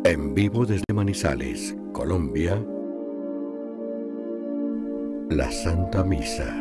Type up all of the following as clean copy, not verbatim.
En vivo desde Manizales, Colombia, la Santa Misa.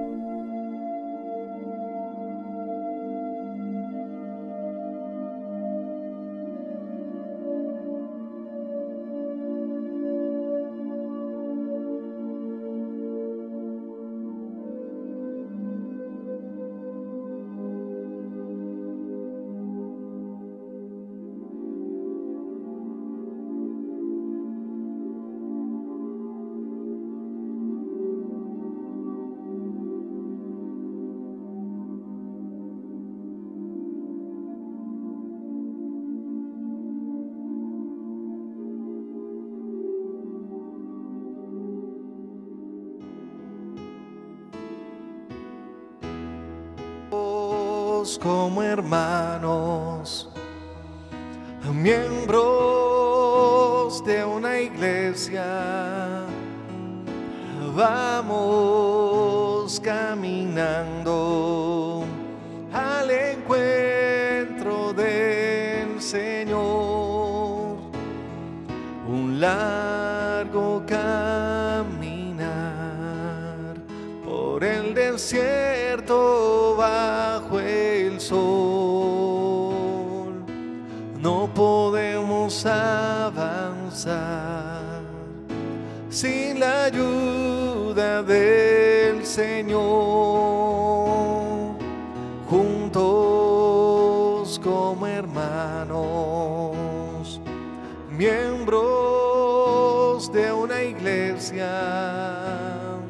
Como hermanos, miembros de una iglesia, vamos caminando al encuentro del Señor, un largo caminar por el desierto bajo el sol. No podemos avanzar sin la ayuda del Señor. Juntos como hermanos, miembros de una iglesia,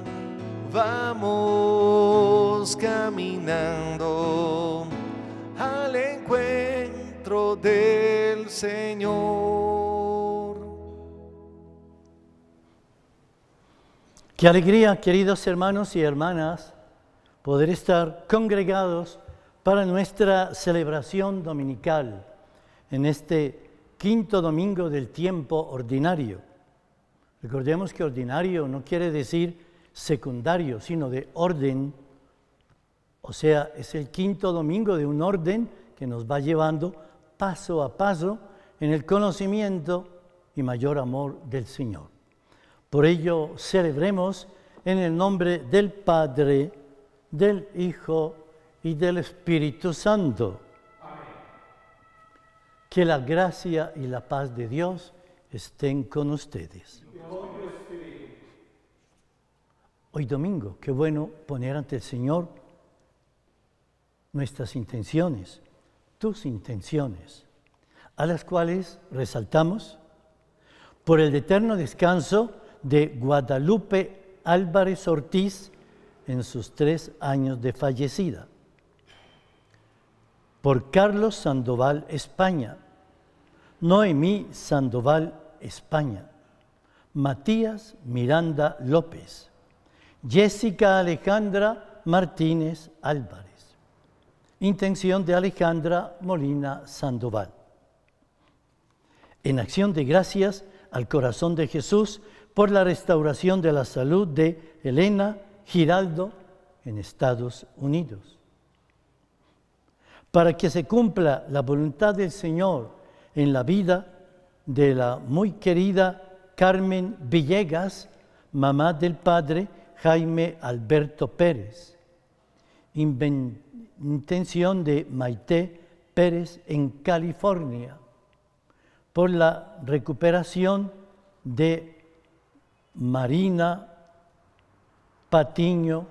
vamos caminando al encuentro del Señor. Qué alegría, queridos hermanos y hermanas, poder estar congregados para nuestra celebración dominical en este quinto domingo del tiempo ordinario. Recordemos que ordinario no quiere decir secundario, sino de orden. O sea, es el quinto domingo de un orden que nos va llevando paso a paso en el conocimiento y mayor amor del Señor. Por ello, celebremos en el nombre del Padre, del Hijo y del Espíritu Santo. Amén. Que la gracia y la paz de Dios estén con ustedes. Hoy domingo, qué bueno poner ante el Señor nuestras intenciones, tus intenciones, a las cuales resaltamos por el eterno descanso de Guadalupe Álvarez Ortiz en sus 3 años de fallecida, por Carlos Sandoval España, Noemí Sandoval España, Matías Miranda López, Jessica Alejandra Martínez Álvarez. Intención de Alejandra Molina Sandoval. En acción de gracias al corazón de Jesús por la restauración de la salud de Elena Giraldo en Estados Unidos. Para que se cumpla la voluntad del Señor en la vida de la muy querida Carmen Villegas, mamá del Padre Jaime Alberto Pérez. Intención de Maite Pérez en California, por la recuperación de Marina Patiño,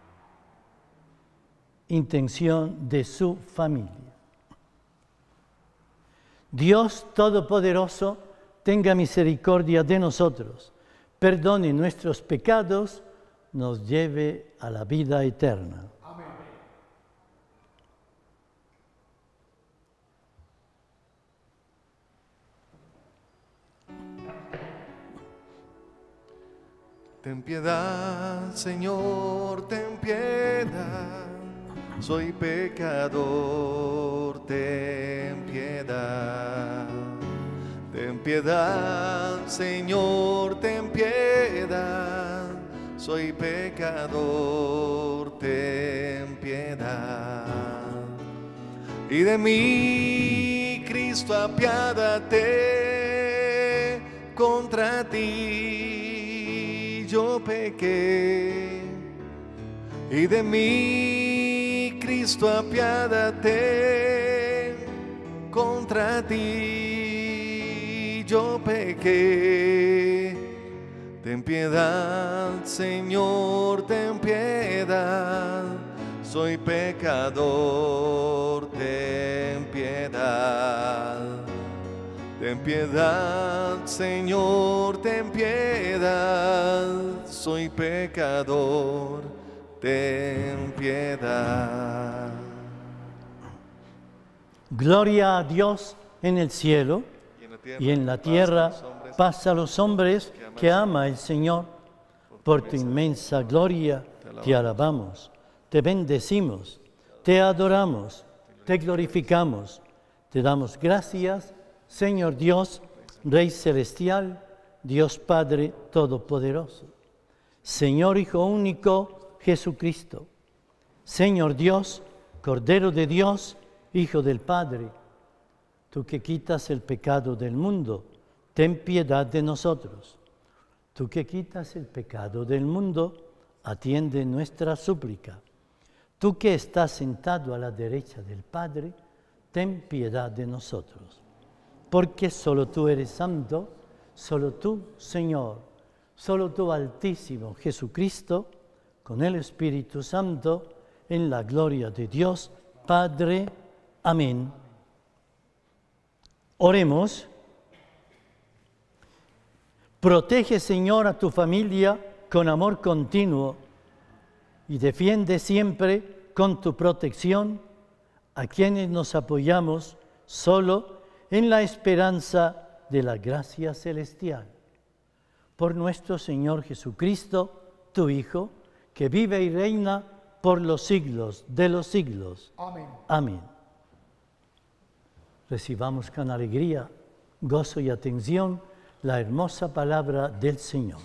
intención de su familia. Dios Todopoderoso tenga misericordia de nosotros, perdone nuestros pecados, nos lleve a la vida eterna. Amén. Ten piedad, Señor, ten piedad. Soy pecador, ten piedad. Ten piedad, Señor, ten piedad. Soy pecador, ten piedad. Y de mí, Cristo, apiádate. contra ti yo pequé, y de mí, Cristo, apiádate. Contra ti yo pequé. Ten piedad, Señor, ten piedad. Soy pecador, ten piedad. Ten piedad, Señor, ten piedad. Soy pecador, ten piedad. Gloria a Dios en el cielo y en la tierra paz a los hombres que ama el Señor. Por tu inmensa gloria te alabamos, te bendecimos, te adoramos, te glorificamos, te damos gracias, Señor Dios, Rey celestial, Dios Padre todopoderoso, Señor Hijo único, Jesucristo, Señor Dios, Cordero de Dios, Hijo del Padre, tú que quitas el pecado del mundo, ten piedad de nosotros. Tú que quitas el pecado del mundo, atiende nuestra súplica. Tú que estás sentado a la derecha del Padre, ten piedad de nosotros. Porque solo tú eres santo, solo tú, Señor, solo tú, Altísimo Jesucristo, con el Espíritu Santo, en la gloria de Dios, Padre. Amén. Oremos. Protege, Señor, a tu familia con amor continuo y defiende siempre con tu protección a quienes nos apoyamos solo en la esperanza de la gracia celestial. Por nuestro Señor Jesucristo, tu Hijo, que vive y reina por los siglos de los siglos. Amén. Amén. Recibamos con alegría, gozo y atención la hermosa palabra del Señor.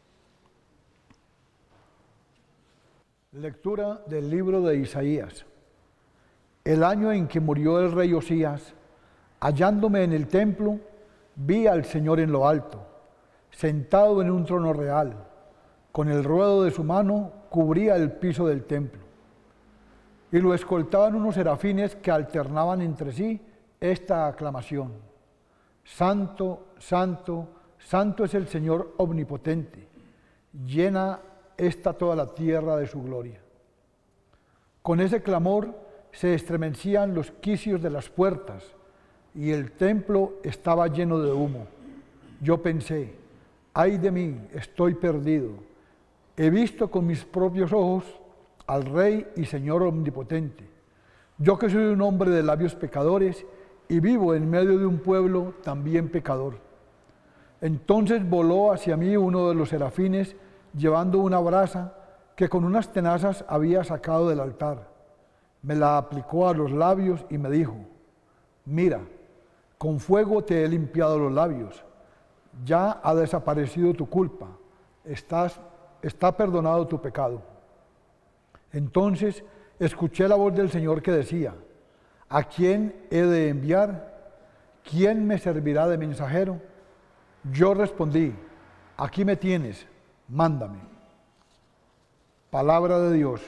Lectura del libro de Isaías. El año en que murió el rey Osías, hallándome en el templo, vi al Señor en lo alto, sentado en un trono real, con el ruedo de su mano cubría el piso del templo. Y lo escoltaban unos serafines que alternaban entre sí esta aclamación: Santo, Santo, Santo es el Señor omnipotente, llena está toda la tierra de su gloria. Con ese clamor se estremecían los quicios de las puertas y el templo estaba lleno de humo. Yo pensé: ay de mí, estoy perdido. He visto con mis propios ojos al Rey y Señor omnipotente. Yo que soy un hombre de labios pecadores y vivo en medio de un pueblo también pecador. Entonces voló hacia mí uno de los serafines llevando una brasa que con unas tenazas había sacado del altar. Me la aplicó a los labios y me dijo: mira, con fuego te he limpiado los labios, ya ha desaparecido tu culpa, está perdonado tu pecado. Entonces escuché la voz del Señor que decía: ¿a quién he de enviar? ¿Quién me servirá de mensajero? Yo respondí: aquí me tienes, mándame. Palabra de Dios.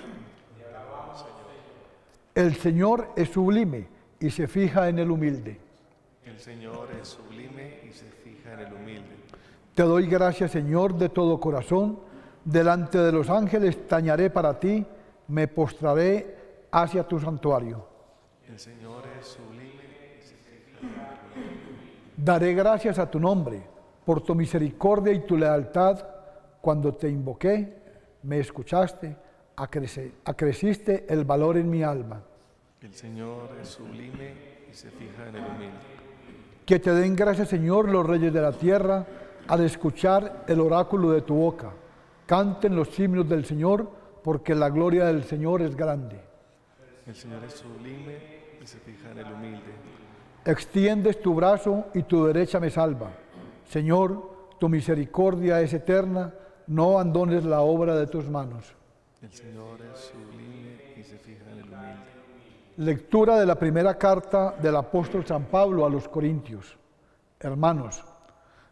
El Señor es sublime y se fija en el humilde. El Señor es sublime y se fija en el humilde. Te doy gracias, Señor, de todo corazón. Delante de los ángeles tañaré para ti, me postraré hacia tu santuario. El Señor es sublime y se fija en el humilde. Daré gracias a tu nombre por tu misericordia y tu lealtad. Cuando te invoqué, me escuchaste, acreciste el valor en mi alma. El Señor es sublime y se fija en el humilde. Que te den gracias, Señor, los reyes de la tierra, al escuchar el oráculo de tu boca. Canten los himnos del Señor, porque la gloria del Señor es grande. El Señor es sublime y se fija en el humilde. Extiendes tu brazo y tu derecha me salva. Señor, tu misericordia es eterna, no abandones la obra de tus manos. El Señor es sublime y se fija en el humilde. Lectura de la primera carta del apóstol San Pablo a los Corintios. Hermanos,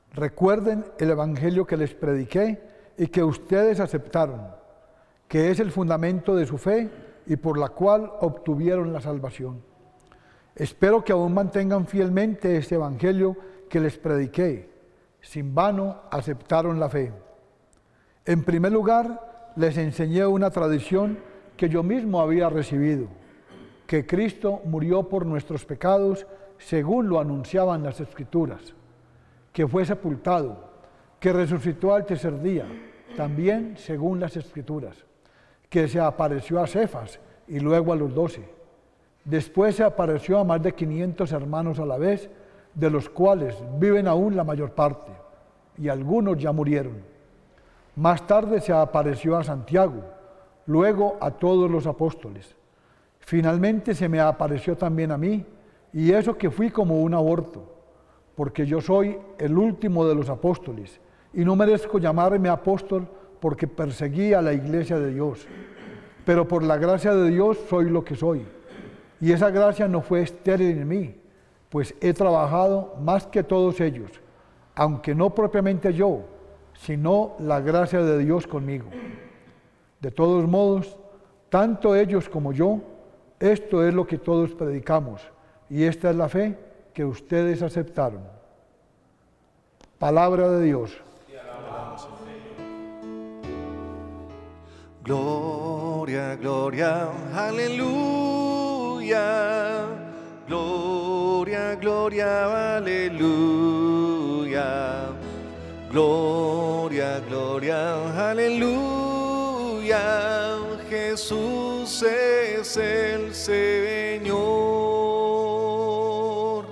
Recuerden el evangelio que les prediqué y que ustedes aceptaron, que es el fundamento de su fe y por la cual obtuvieron la salvación. Espero que aún mantengan fielmente este evangelio que les prediqué. Sin vano aceptaron la fe. En primer lugar, les enseñé una tradición que yo mismo había recibido, que Cristo murió por nuestros pecados según lo anunciaban las Escrituras, que fue sepultado, que resucitó al tercer día, también según las Escrituras, que se apareció a Cefas y luego a los 12. Después se apareció a más de 500 hermanos a la vez, de los cuales viven aún la mayor parte, y algunos ya murieron. Más tarde se apareció a Santiago, luego a todos los apóstoles. Finalmente se me apareció también a mí, y eso que fui como un aborto, porque yo soy el último de los apóstoles, y no merezco llamarme apóstol porque perseguí a la iglesia de Dios. Pero por la gracia de Dios soy lo que soy, y esa gracia no fue estéril en mí, pues he trabajado más que todos ellos, aunque no propiamente yo, sino la gracia de Dios conmigo. De todos modos, tanto ellos como yo, esto es lo que todos predicamos, y esta es la fe que ustedes aceptaron. Palabra de Dios. Gloria, gloria, aleluya. Gloria, gloria, aleluya. Gloria, gloria, aleluya. Jesús es el Señor.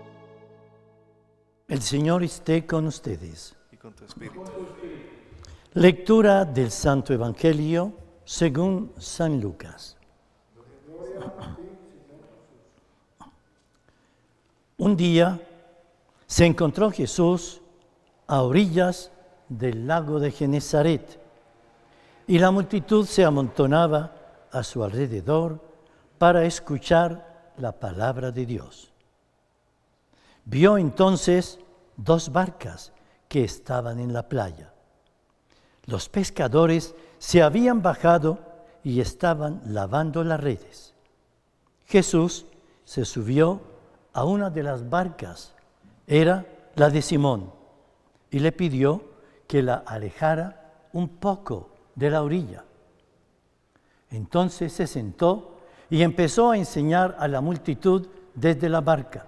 El Señor esté con ustedes. Y con tu espíritu. Lectura del Santo Evangelio según San Lucas. Un día se encontró Jesús a orillas del lago de Genezaret y la multitud se amontonaba a su alrededor para escuchar la palabra de Dios. Vio entonces 2 barcas que estaban en la playa. Los pescadores se habían bajado y estaban lavando las redes. Jesús se subió a una de las barcas, era la de Simón, y le pidió que la alejara un poco de la orilla. Entonces se sentó y empezó a enseñar a la multitud desde la barca.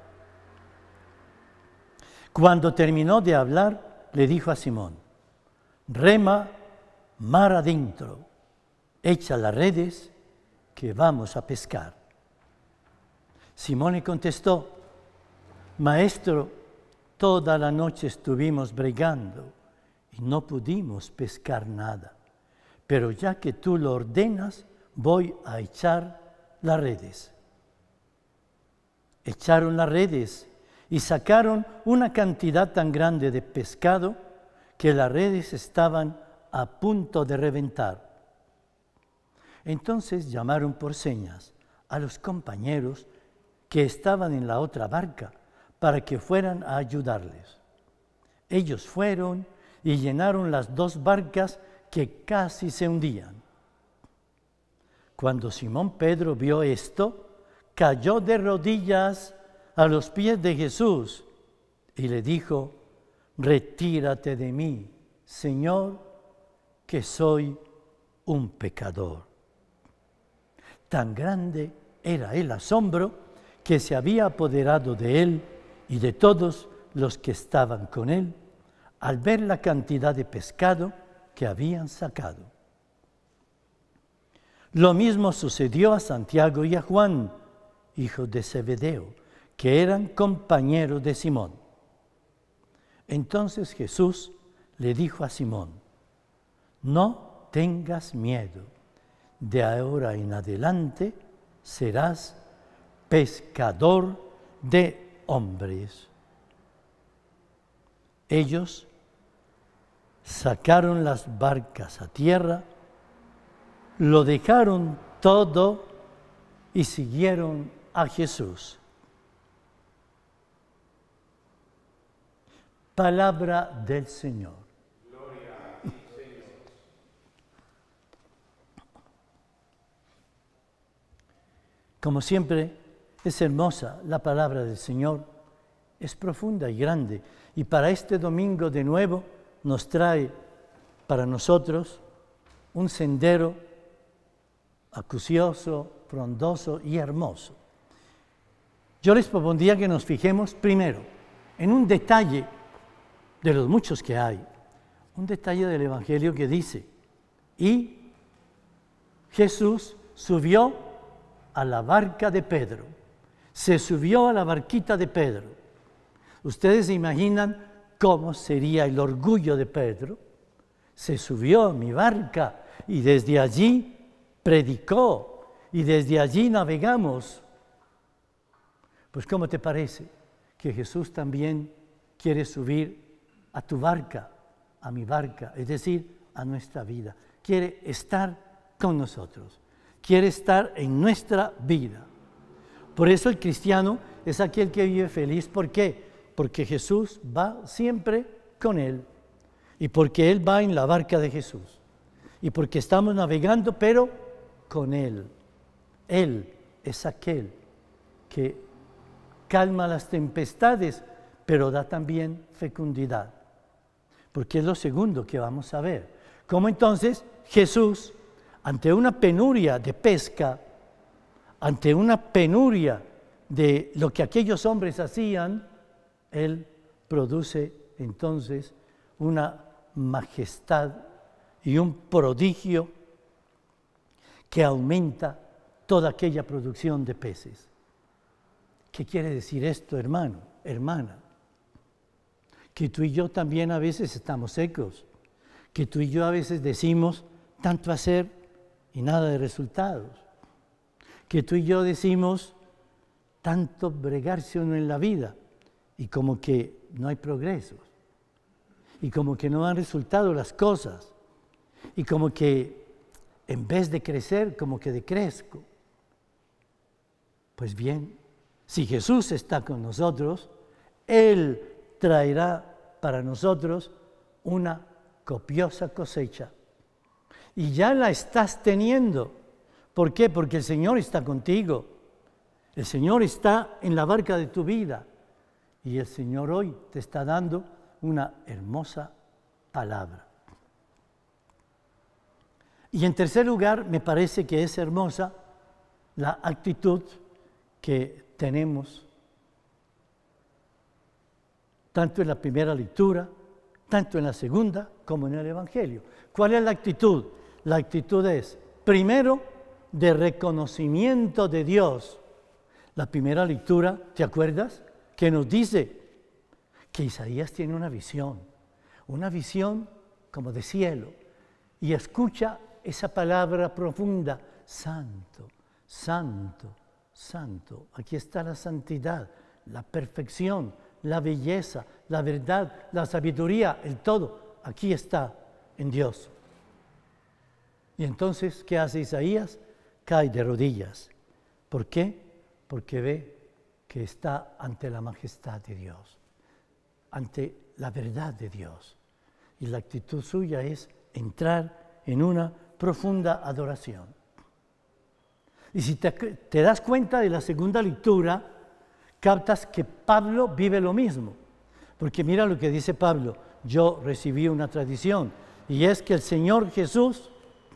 Cuando terminó de hablar, le dijo a Simón: rema mar adentro, echa las redes que vamos a pescar. Simón le contestó: Maestro, toda la noche estuvimos bregando y no pudimos pescar nada, pero ya que tú lo ordenas, voy a echar las redes. Echaron las redes y sacaron una cantidad tan grande de pescado que las redes estaban a punto de reventar. Entonces llamaron por señas a los compañeros que estaban en la otra barca para que fueran a ayudarles. Ellos fueron y llenaron las 2 barcas que casi se hundían. Cuando Simón Pedro vio esto, cayó de rodillas a los pies de Jesús y le dijo: retírate de mí, Señor, que soy un pecador. Tan grande era el asombro que se había apoderado de él y de todos los que estaban con él al ver la cantidad de pescado que habían sacado. Lo mismo sucedió a Santiago y a Juan, hijos de Zebedeo, que eran compañeros de Simón. Entonces Jesús le dijo a Simón: no tengas miedo, de ahora en adelante serás pescador de hombres. Ellos sacaron las barcas a tierra, lo dejaron todo y siguieron a Jesús. Palabra del Señor. Como siempre, es hermosa la palabra del Señor, es profunda y grande. Y para este domingo de nuevo nos trae para nosotros un sendero acucioso, frondoso y hermoso. Yo les propondría que nos fijemos primero en un detalle de los muchos que hay, un detalle del Evangelio que dice, y Jesús subió a la barca de Pedro, se subió a la barquita de Pedro. Ustedes se imaginan cómo sería el orgullo de Pedro. Se subió a mi barca y desde allí predicó y desde allí navegamos. Pues ¿cómo te parece que Jesús también quiere subir a tu barca, a mi barca, es decir, a nuestra vida? Quiere estar con nosotros, quiere estar en nuestra vida. Por eso el cristiano es aquel que vive feliz. ¿Por qué? Porque Jesús va siempre con él y porque él va en la barca de Jesús y porque estamos navegando pero con él. Él es aquel que calma las tempestades pero da también fecundidad, porque es lo segundo que vamos a ver. Cómo entonces Jesús, ante una penuria de pesca, ante una penuria de lo que aquellos hombres hacían, Él produce entonces una majestad y un prodigio que aumenta toda aquella producción de peces. ¿Qué quiere decir esto, hermano, hermana? Que tú y yo también a veces estamos secos, que tú y yo a veces decimos tanto hacer y nada de resultados, que tú y yo decimos tanto bregarse uno en la vida y como que no hay progresos, y como que no han resultado las cosas, y como que en vez de crecer, como que decrezco. Pues bien, si Jesús está con nosotros, Él traerá para nosotros una copiosa cosecha. Y ya la estás teniendo. ¿Por qué? Porque el Señor está contigo. El Señor está en la barca de tu vida. Y el Señor hoy te está dando una hermosa palabra. Y en tercer lugar, me parece que es hermosa la actitud que tenemos, tanto en la primera lectura, tanto en la segunda, como en el Evangelio. ¿Cuál es la actitud? La actitud es, primero, de reconocimiento de Dios. La primera lectura, ¿te acuerdas? Que nos dice que Isaías tiene una visión como de cielo, y escucha esa palabra profunda, santo, santo, santo. Aquí está la santidad, la perfección, la belleza, la verdad, la sabiduría, el todo. Aquí está en Dios. Y entonces, ¿qué hace Isaías? Cae de rodillas. ¿Por qué? Porque ve que está ante la majestad de Dios, ante la verdad de Dios. Y la actitud suya es entrar en una profunda adoración. Y si te das cuenta de la segunda lectura, captas que Pablo vive lo mismo. Porque mira lo que dice Pablo: yo recibí una tradición, y es que el Señor Jesús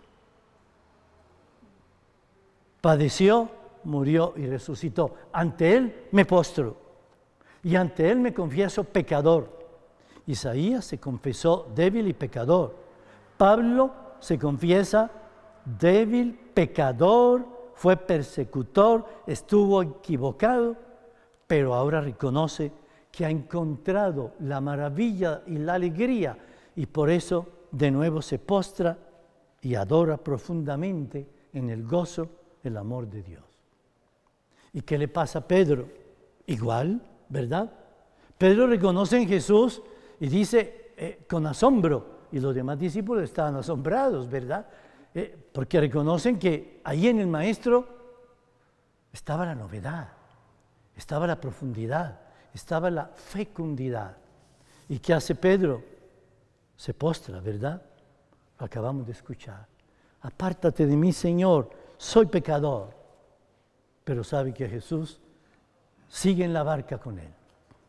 padeció, murió y resucitó. Ante Él me postro y ante Él me confieso pecador. Isaías se confesó débil y pecador. Pablo se confiesa débil, pecador, fue persecutor, estuvo equivocado, pero ahora reconoce que ha encontrado la maravilla y la alegría, y por eso de nuevo se postra y adora profundamente en el gozo del amor de Dios. ¿Y qué le pasa a Pedro? Igual, ¿verdad? Pedro reconoce en Jesús y dice con asombro, y los demás discípulos estaban asombrados, ¿verdad? Porque reconocen que ahí en el Maestro estaba la novedad, estaba la profundidad, estaba la fecundidad. ¿Y qué hace Pedro? Se postra, ¿verdad? Lo acabamos de escuchar. Apártate de mí, Señor, soy pecador. Pero sabe que Jesús sigue en la barca con él.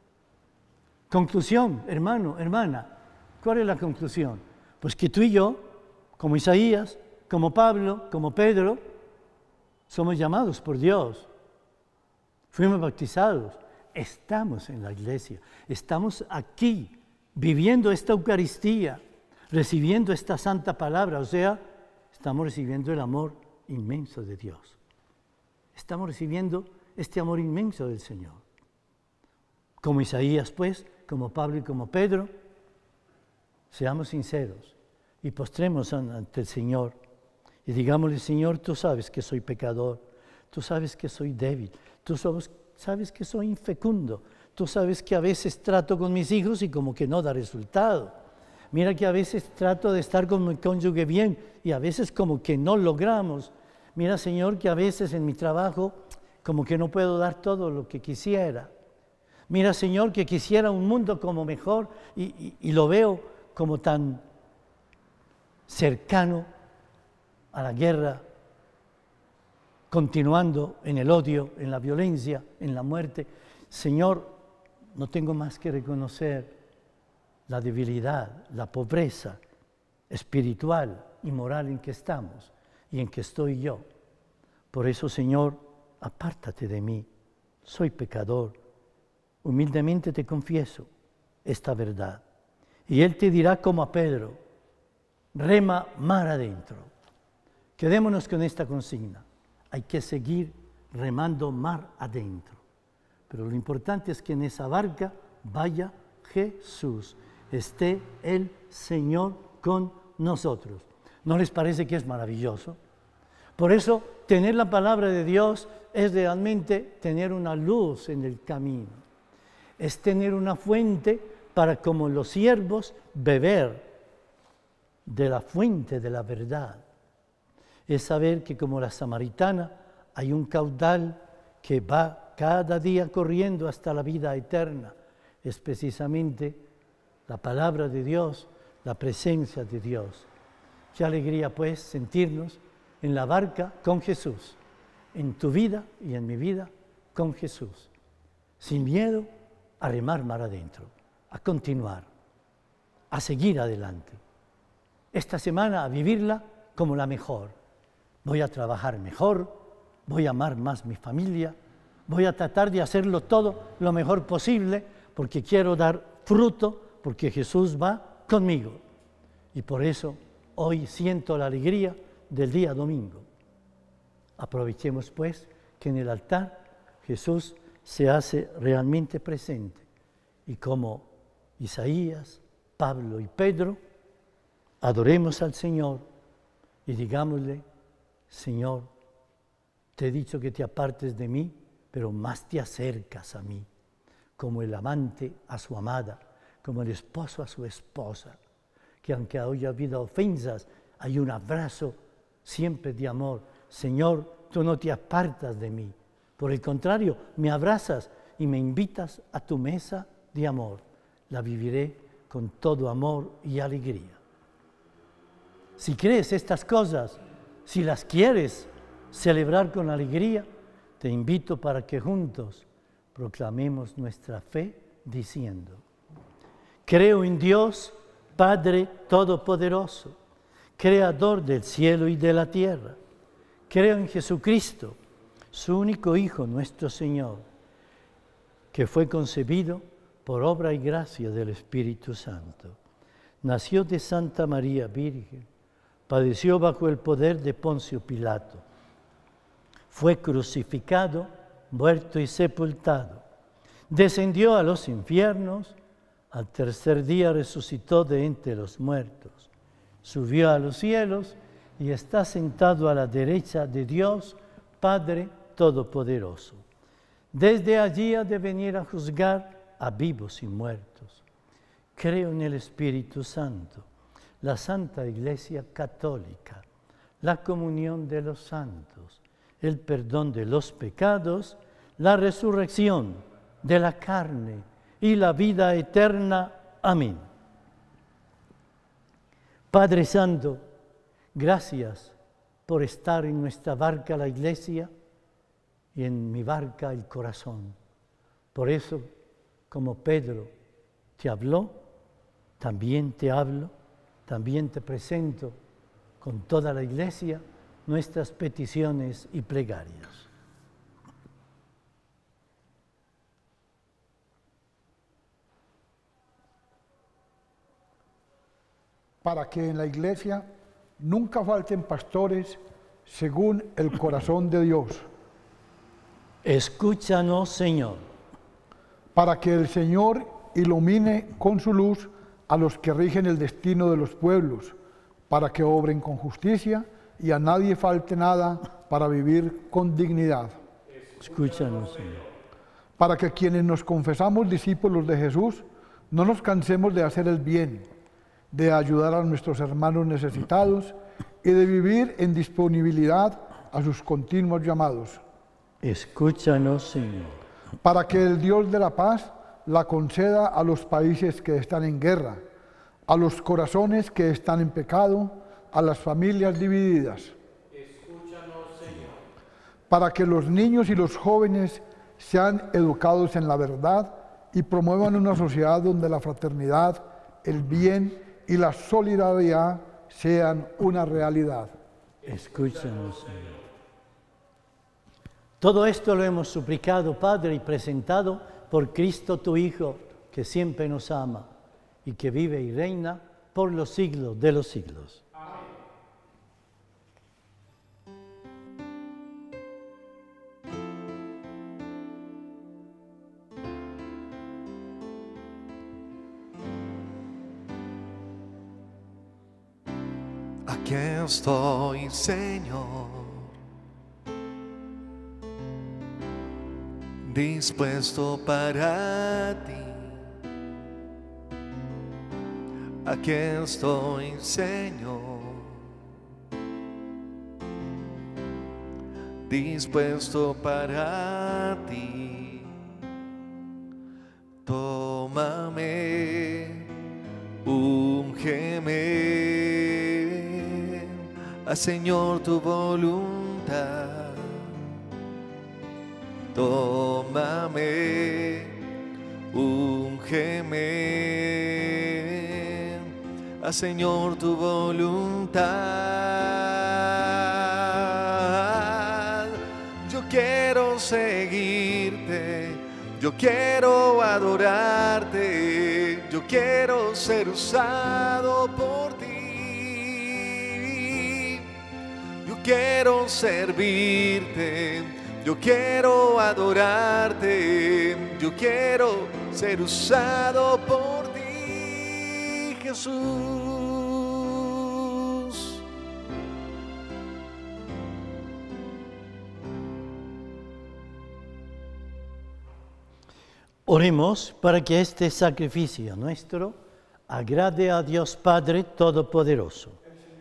Conclusión, hermano, hermana, ¿cuál es la conclusión? Pues que tú y yo, como Isaías, como Pablo, como Pedro, somos llamados por Dios. Fuimos bautizados, estamos en la iglesia, estamos aquí viviendo esta Eucaristía, recibiendo esta santa palabra, o sea, estamos recibiendo el amor inmenso de Dios. Estamos recibiendo este amor inmenso del Señor. Como Isaías, pues, como Pablo y como Pedro, seamos sinceros y postremos ante el Señor y digámosle, Señor, tú sabes que soy pecador, tú sabes que soy débil, tú sabes que soy infecundo, tú sabes que a veces trato con mis hijos y como que no da resultado. Mira que a veces trato de estar con mi cónyuge bien y a veces como que no logramos. Mira, Señor, que a veces en mi trabajo como que no puedo dar todo lo que quisiera. Mira, Señor, que quisiera un mundo como mejor y lo veo como tan cercano a la guerra, continuando en el odio, en la violencia, en la muerte. Señor, no tengo más que reconocer la debilidad, la pobreza espiritual y moral en que estamos y en que estoy yo. Por eso, Señor, apártate de mí, soy pecador. Humildemente te confieso esta verdad. Y Él te dirá como a Pedro, rema mar adentro. Quedémonos con esta consigna. Hay que seguir remando mar adentro. Pero lo importante es que en esa barca vaya Jesús, esté el Señor con nosotros. ¿No les parece que es maravilloso? Por eso, tener la palabra de Dios es realmente tener una luz en el camino. Es tener una fuente para, como los siervos, beber de la fuente de la verdad. Es saber que como la samaritana hay un caudal que va cada día corriendo hasta la vida eterna. Es precisamente la palabra de Dios, la presencia de Dios. Qué alegría pues sentirnos en la barca con Jesús, en tu vida y en mi vida con Jesús, sin miedo a remar mar adentro, a continuar, a seguir adelante. Esta semana a vivirla como la mejor. Voy a trabajar mejor, voy a amar más mi familia, voy a tratar de hacerlo todo lo mejor posible porque quiero dar fruto, porque Jesús va conmigo. Y por eso hoy siento la alegría del día domingo. Aprovechemos pues que en el altar Jesús se hace realmente presente y como Isaías, Pablo y Pedro, adoremos al Señor y digámosle, Señor, te he dicho que te apartes de mí, pero más te acercas a mí, como el amante a su amada, como el esposo a su esposa, que aunque haya habido ofensas, hay un abrazo siempre de amor. Señor, tú no te apartas de mí, por el contrario, me abrazas y me invitas a tu mesa de amor. La viviré con todo amor y alegría. Si crees estas cosas, si las quieres celebrar con alegría, te invito para que juntos proclamemos nuestra fe diciendo: creo en Dios, Padre Todopoderoso, Creador del cielo y de la tierra. Creo en Jesucristo, su único Hijo, nuestro Señor, que fue concebido por obra y gracia del Espíritu Santo. Nació de Santa María Virgen, padeció bajo el poder de Poncio Pilato, fue crucificado, muerto y sepultado, descendió a los infiernos, al tercer día resucitó de entre los muertos, subió a los cielos y está sentado a la derecha de Dios, Padre Todopoderoso. Desde allí ha de venir a juzgar a vivos y muertos. Creo en el Espíritu Santo, la Santa Iglesia Católica, la comunión de los santos, el perdón de los pecados, la resurrección de la carne y la vida eterna. Amén. Padre Santo, gracias por estar en nuestra barca la iglesia y en mi barca el corazón. Por eso, como Pedro te habló, también te hablo, también te presento con toda la iglesia nuestras peticiones y plegarias. Para que en la iglesia nunca falten pastores según el corazón de Dios. Escúchanos, Señor. Para que el Señor ilumine con su luz a los que rigen el destino de los pueblos, para que obren con justicia y a nadie falte nada para vivir con dignidad. Escúchanos, Señor. Para que quienes nos confesamos discípulos de Jesús, no nos cansemos de hacer el bien, de ayudar a nuestros hermanos necesitados y de vivir en disponibilidad a sus continuos llamados. Escúchanos, Señor. Para que el Dios de la paz la conceda a los países que están en guerra, a los corazones que están en pecado, a las familias divididas. Escúchanos, Señor. Para que los niños y los jóvenes sean educados en la verdad y promuevan una sociedad donde la fraternidad, el bien y la solidaridad sean una realidad. Escúchanos, Señor. Todo esto lo hemos suplicado, Padre, y presentado por Cristo tu Hijo, que siempre nos ama y que vive y reina por los siglos de los siglos. Aquí estoy, Señor, dispuesto para ti. Aquí estoy, Señor, dispuesto para ti. Tómame, úngeme, haz, Señor, tu voluntad. Tómame, úngeme, haz, Señor, tu voluntad. Yo quiero seguirte, yo quiero adorarte, yo quiero ser usado por ti. Yo quiero servirte, yo quiero adorarte, yo quiero ser usado por ti, Jesús. Oremos para que este sacrificio nuestro agrade a Dios Padre Todopoderoso.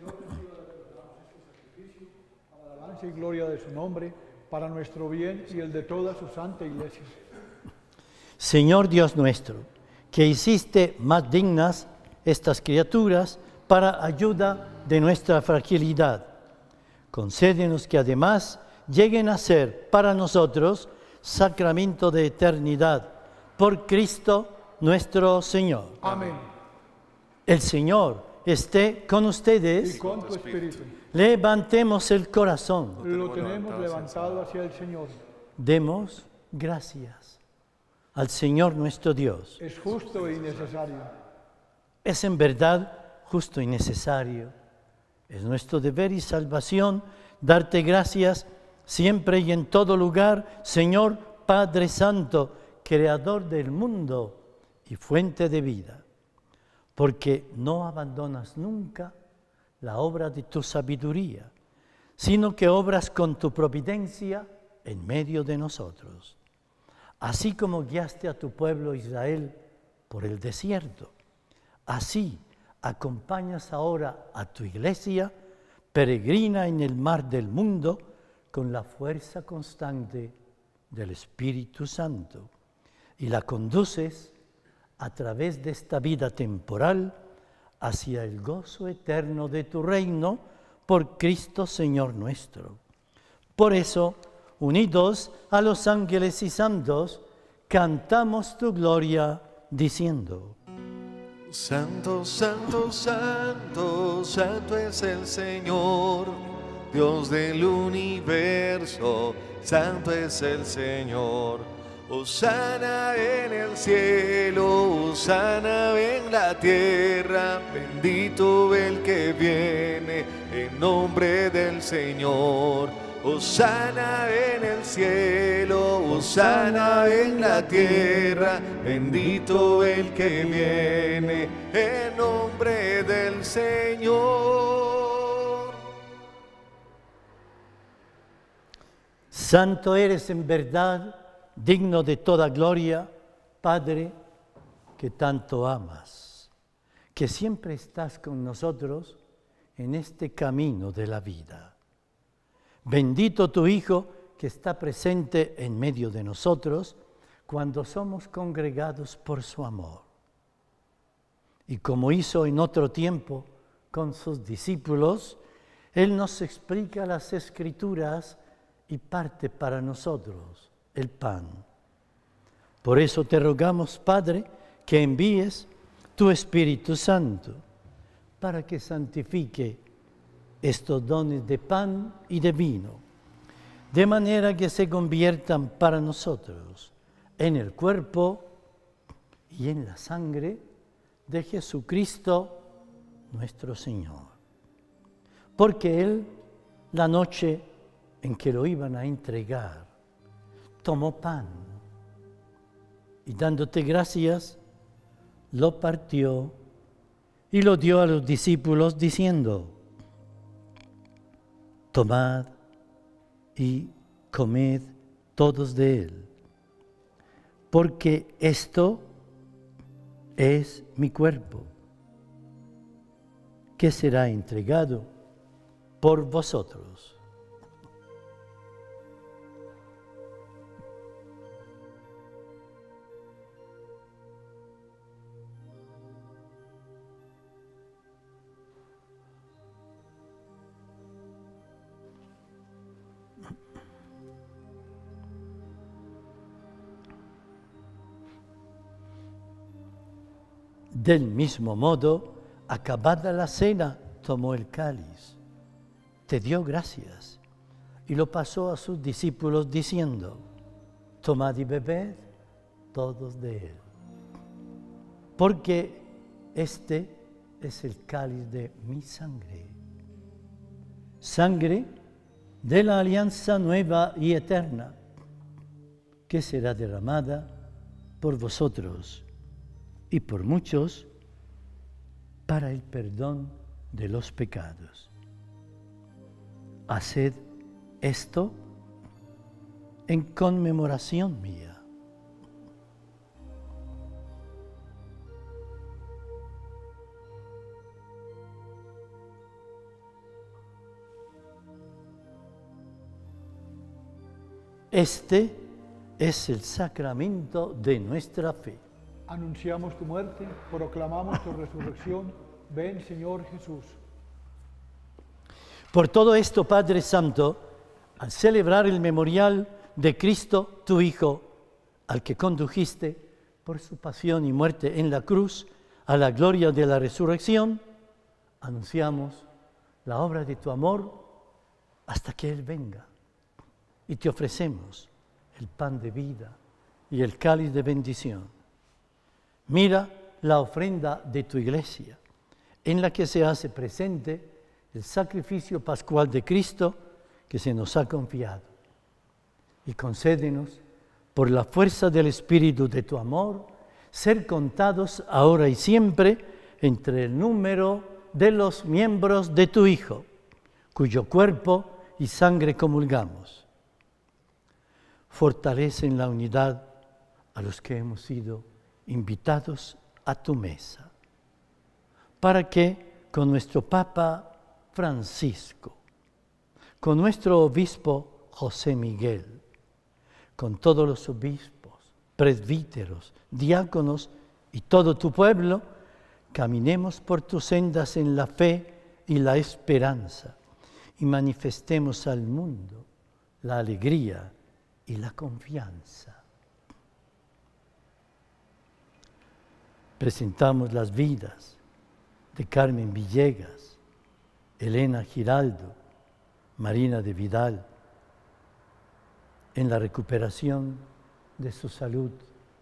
Para la alabanza y gloria de su nombre, para nuestro bien y el de toda su santa iglesia. Señor Dios nuestro, que hiciste más dignas estas criaturas para ayuda de nuestra fragilidad, concédenos que además lleguen a ser para nosotros sacramento de eternidad, por Cristo nuestro Señor. Amén. El Señor esté con ustedes. Y con tu espíritu. Levantemos el corazón. Lo tenemos levantado hacia el Señor. Demos gracias al Señor nuestro Dios. Es justo y necesario. Es en verdad justo y necesario. Es nuestro deber y salvación darte gracias siempre y en todo lugar, Señor Padre Santo, Creador del mundo y fuente de vida, porque no abandonas nunca la obra de tu sabiduría, sino que obras con tu providencia en medio de nosotros. Así como guiaste a tu pueblo Israel por el desierto, así acompañas ahora a tu iglesia, peregrina en el mar del mundo, con la fuerza constante del Espíritu Santo, y la conduces a través de esta vida temporal hacia el gozo eterno de tu reino por Cristo Señor nuestro. Por eso, unidos a los ángeles y santos, cantamos tu gloria diciendo: Santo, santo, santo, santo es el Señor, Dios del universo, santo es el Señor. Hosana en el cielo, hosana en la tierra, bendito el que viene en nombre del Señor. Hosana en el cielo, hosana en la tierra, bendito el que viene en nombre del Señor. Santo eres en verdad, digno de toda gloria, Padre, que tanto amas, que siempre estás con nosotros en este camino de la vida. Bendito tu Hijo, que está presente en medio de nosotros cuando somos congregados por su amor. Y como hizo en otro tiempo con sus discípulos, Él nos explica las Escrituras y parte para nosotros el pan. Por eso te rogamos, Padre, que envíes tu Espíritu Santo para que santifique estos dones de pan y de vino, de manera que se conviertan para nosotros en el cuerpo y en la sangre de Jesucristo nuestro Señor. Porque Él, la noche en que lo iban a entregar, tomó pan y dándote gracias, lo partió y lo dio a los discípulos diciendo: tomad y comed todos de él, porque esto es mi cuerpo, que será entregado por vosotros. Del mismo modo, acabada la cena, tomó el cáliz, te dio gracias y lo pasó a sus discípulos diciendo: tomad y bebed todos de él, porque este es el cáliz de mi sangre, sangre de la alianza nueva y eterna, que será derramada por vosotros y por muchos para el perdón de los pecados. Haced esto en conmemoración mía. Este es el sacramento de nuestra fe. Anunciamos tu muerte, proclamamos tu resurrección. Ven, Señor Jesús. Por todo esto, Padre Santo, al celebrar el memorial de Cristo, tu Hijo, al que condujiste por su pasión y muerte en la cruz a la gloria de la resurrección, anunciamos la obra de tu amor hasta que Él venga. Y te ofrecemos el pan de vida y el cáliz de bendición. Mira la ofrenda de tu iglesia, en la que se hace presente el sacrificio pascual de Cristo que se nos ha confiado. Y concédenos, por la fuerza del Espíritu de tu amor, ser contados ahora y siempre entre el número de los miembros de tu Hijo, cuyo cuerpo y sangre comulgamos. Fortalece en la unidad a los que hemos sido invitados a tu mesa, para que con nuestro Papa Francisco, con nuestro obispo José Miguel, con todos los obispos, presbíteros, diáconos y todo tu pueblo, caminemos por tus sendas en la fe y la esperanza y manifestemos al mundo la alegría y la confianza. Presentamos las vidas de Carmen Villegas, Elena Giraldo, Marina de Vidal, en la recuperación de su salud.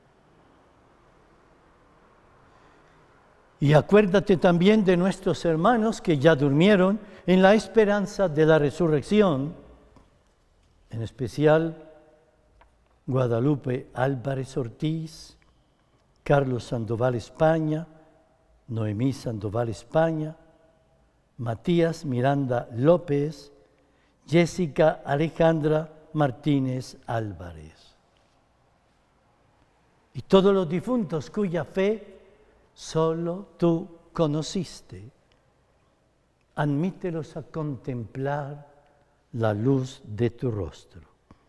Y acuérdate también de nuestros hermanos que ya durmieron en la esperanza de la resurrección, en especial Guadalupe Álvarez Ortiz, Carlos Sandoval España, Noemí Sandoval España, Matías Miranda López, Jessica Alejandra Martínez Álvarez. Y todos los difuntos cuya fe solo tú conociste, admítelos a contemplar la luz de tu rostro.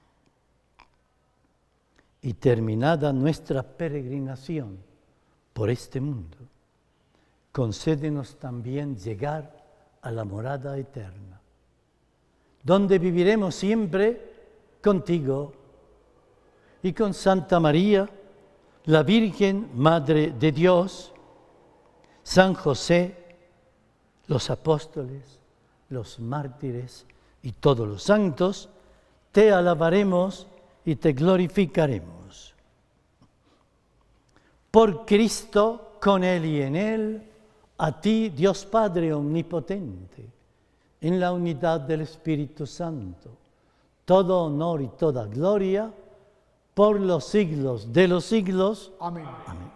Y terminada nuestra peregrinación por este mundo, concédenos también llegar a la morada eterna, donde viviremos siempre contigo y con Santa María, la Virgen Madre de Dios, San José, los apóstoles, los mártires y todos los santos, te alabaremos y te glorificaremos. Por Cristo, con Él y en Él, a ti, Dios Padre Omnipotente, en la unidad del Espíritu Santo, todo honor y toda gloria, por los siglos de los siglos. Amén. Amén.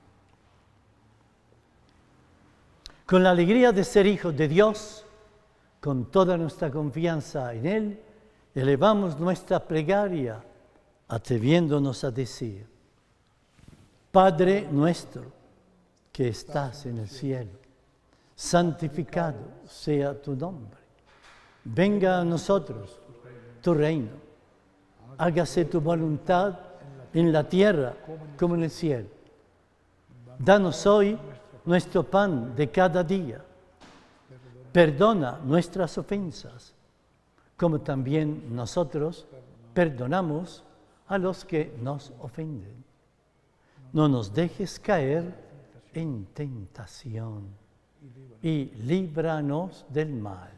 Con la alegría de ser hijos de Dios, con toda nuestra confianza en Él, elevamos nuestra plegaria, atreviéndonos a decir: Padre nuestro, que estás en el cielo, santificado sea tu nombre. Venga a nosotros tu reino. Hágase tu voluntad en la tierra como en el cielo. Danos hoy nuestro pan de cada día. Perdona nuestras ofensas, como también nosotros perdonamos a los que nos ofenden. No nos dejes caer en tentación y líbranos del mal.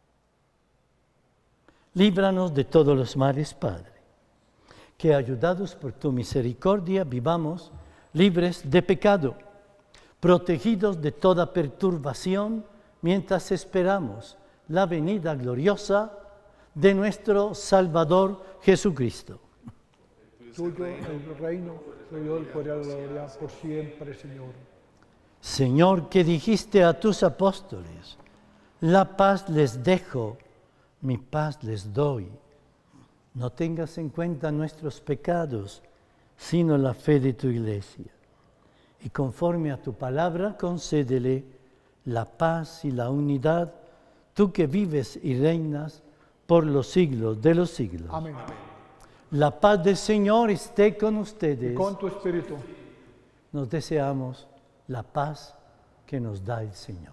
Líbranos de todos los males, Padre, que ayudados por tu misericordia vivamos libres de pecado, protegidos de toda perturbación, mientras esperamos la venida gloriosa de nuestro Salvador Jesucristo. Tuyo el reino, tuyo el poder y la gloria por siempre, Señor. Señor, que dijiste a tus apóstoles: la paz les dejo, mi paz les doy. No tengas en cuenta nuestros pecados, sino la fe de tu Iglesia. Y conforme a tu palabra, concédele la paz y la unidad, tú que vives y reinas por los siglos de los siglos. Amén. La paz del Señor esté con ustedes. Y con tu espíritu. Nos deseamos la paz que nos da el Señor.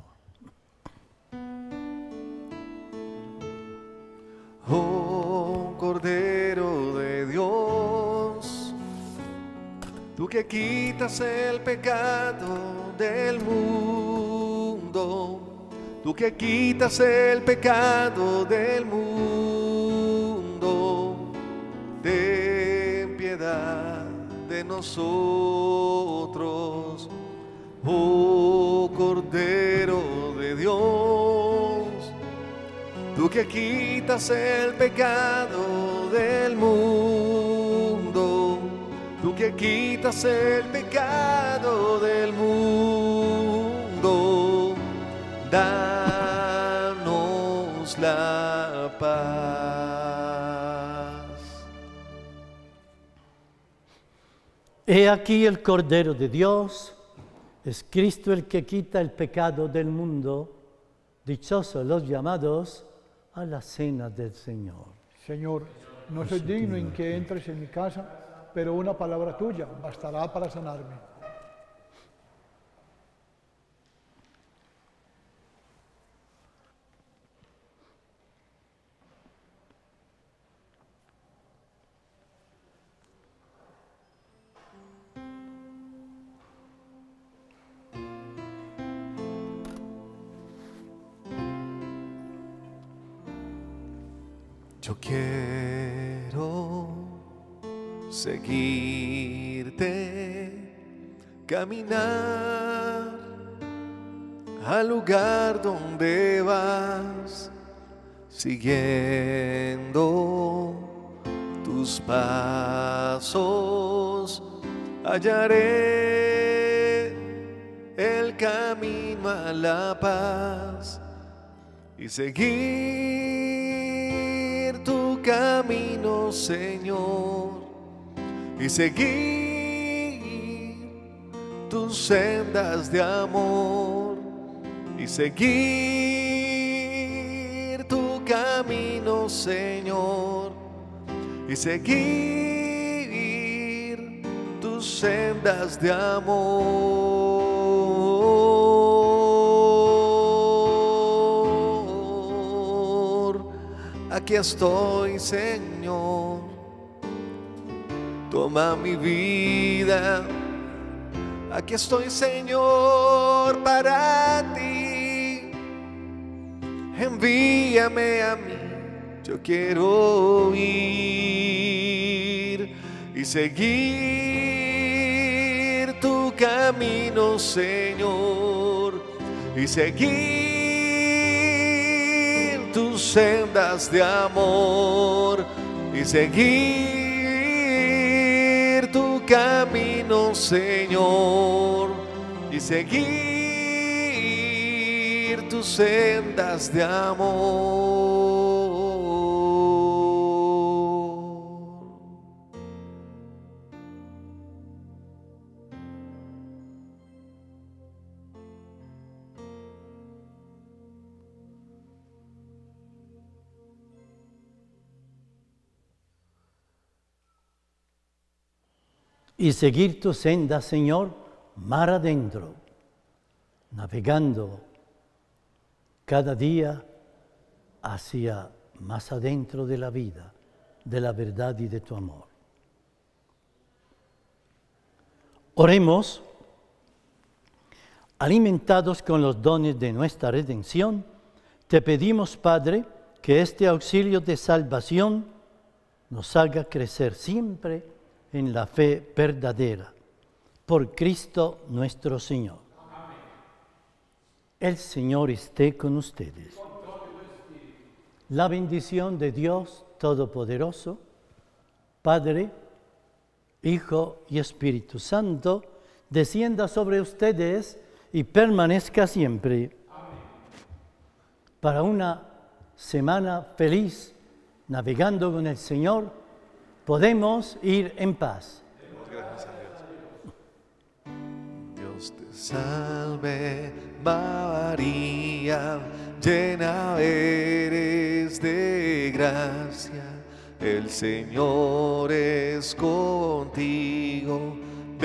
Oh Cordero de Dios, tú que quitas el pecado del mundo, tú que quitas el pecado del mundo, ten piedad de nosotros. Oh Cordero de Dios, tú que quitas el pecado del mundo, tú que quitas el pecado del mundo, danos la paz. He aquí el Cordero de Dios, es Cristo el que quita el pecado del mundo. Dichosos los llamados a la cena del Señor. Señor, no soy digno en que entres en mi casa, pero una palabra tuya bastará para sanarme. Yo quiero seguirte, caminar al lugar donde vas, siguiendo tus pasos, hallaré el camino a la paz y seguir tu camino, Señor, y seguir tus sendas de amor, y seguir tu camino, Señor, y seguir tus sendas de amor. Aquí estoy, Señor, toma mi vida. Aquí estoy, Señor, para ti. Envíame a mí, yo quiero ir y seguir tu camino, Señor, y seguir tus sendas de amor, y seguir tu camino, Señor, y seguir tus sendas de amor. Y seguir tu senda, Señor, mar adentro, navegando cada día hacia más adentro de la vida, de la verdad y de tu amor. Oremos, alimentados con los dones de nuestra redención, te pedimos, Padre, que este auxilio de salvación nos haga crecer siempre en la fe verdadera. Por Cristo nuestro Señor. Amén. El Señor esté con ustedes. La bendición de Dios Todopoderoso, Padre, Hijo y Espíritu Santo, descienda sobre ustedes y permanezca siempre. Amén. Para una semana feliz, navegando con el Señor, podemos ir en paz. Gracias a Dios. Dios te salve, María, llena eres de gracia. El Señor es contigo,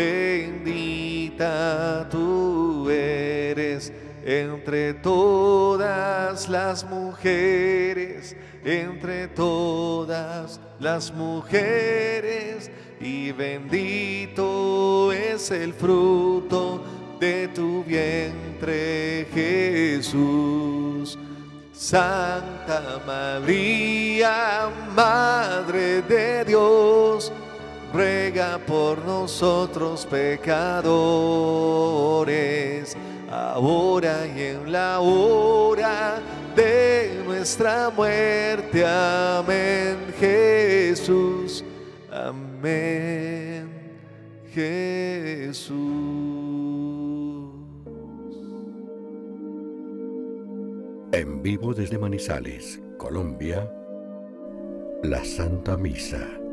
bendita tú eres entre todas las mujeres, entre todas las mujeres, y bendito es el fruto de tu vientre, Jesús. Santa María, Madre de Dios, ruega por nosotros pecadores, ahora y en la hora de nuestra muerte. Amén, Jesús. Amén, Jesús. En vivo desde Manizales, Colombia, la Santa Misa.